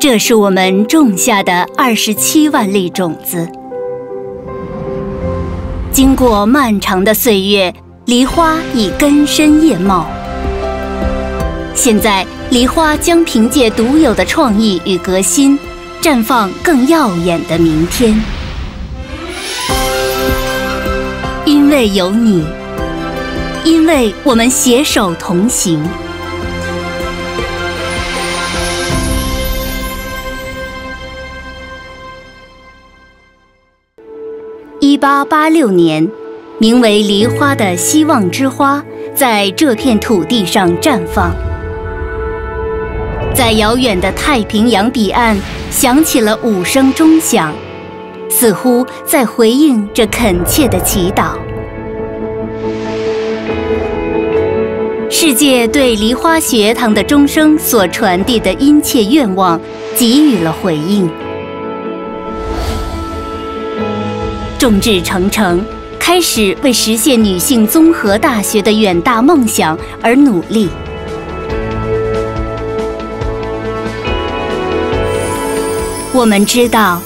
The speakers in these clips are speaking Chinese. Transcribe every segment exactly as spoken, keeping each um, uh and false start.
这是我们种下的二十七万粒种子。经过漫长的岁月，梨花已根深叶茂。现在，梨花将凭借独有的创意与革新，绽放更耀眼的明天。因为有你，因为我们携手同行。一八八六年，名为梨花的希望之花在这片土地上绽放。在遥远的太平洋彼岸，响起了五声钟响，似乎在回应这恳切的祈祷。世界对梨花学堂的钟声所传递的殷切愿望给予了回应。众志成城，开始为实现女性综合大学的远大梦想而努力。我们知道，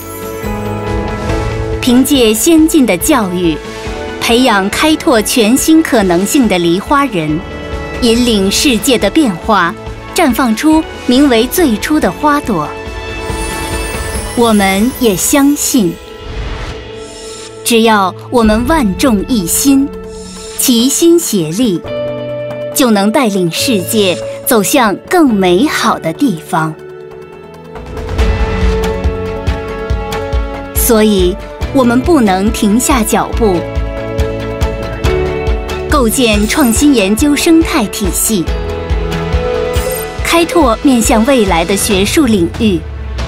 凭借先进的教育，培养开拓全新可能性的梨花人，引领世界的变化，绽放出名为最初的花朵。我们也相信，只要我们万众一心，齐心协力，就能带领世界走向更美好的地方。所以，我们不能停下脚步，构建创新研究生态体系，开拓面向未来的学术领域，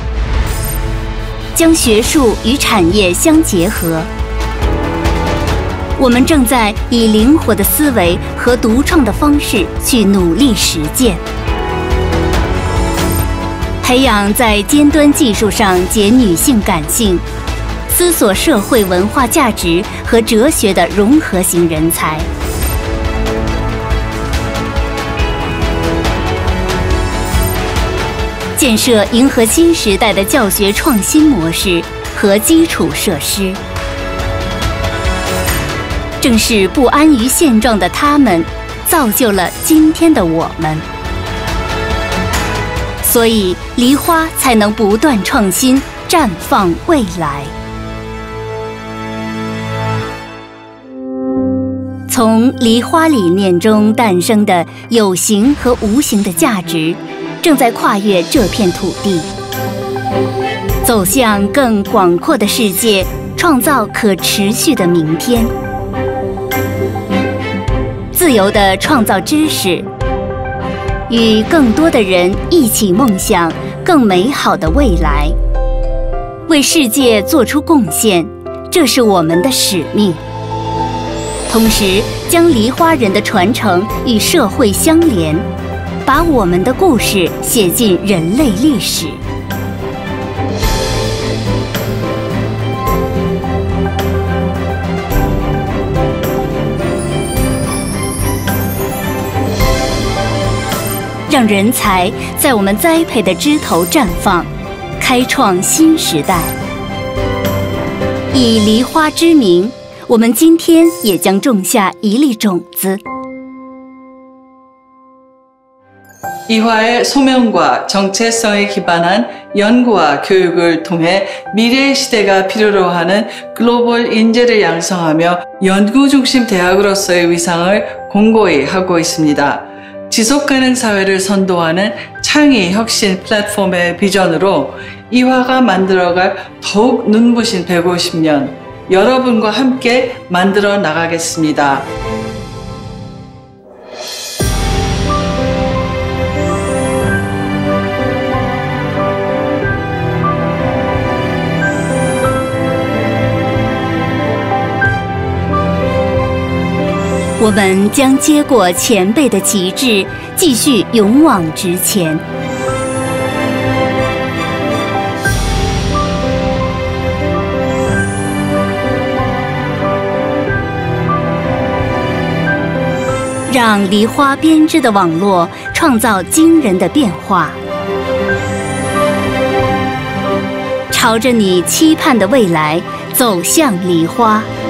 将学术与产业相结合。我们正在以灵活的思维和独创的方式去努力实践，培养在尖端技术上结女性感性、思索社会文化价值和哲学的融合型人才。建设迎合新时代的教学创新模式和基础设施。正是不安于现状的他们，造就了今天的我们。所以，梨花才能不断创新，绽放未来。从梨花理念中诞生的有形和无形的价值，正在跨越这片土地，走向更广阔的世界，创造可持续的明天。自由地创造知识，与更多的人一起梦想更美好的未来，为世界做出贡献，这是我们的使命。同时，将梨花人的传承与社会相连，把我们的故事写进人类历史。让人才在我们栽培的枝头绽放，开创新时代。以梨花之名，我们今天也将种下一粒种子。 이화의 소명과 정체성에 기반한 연구와 교육을 통해 미래의 시대가 필요로 하는 글로벌 인재를 양성하며 연구중심 대학으로서의 위상을 공고히 하고 있습니다. 지속가능 사회를 선도하는 창의 혁신 플랫폼의 비전으로 이화가 만들어갈 더욱 눈부신 백오십 년, 여러분과 함께 만들어 나가겠습니다. 我们将接过前辈的旗帜，继续勇往直前。让梨花编织的网络创造惊人的变化。 朝着你期盼的未来走向梨花。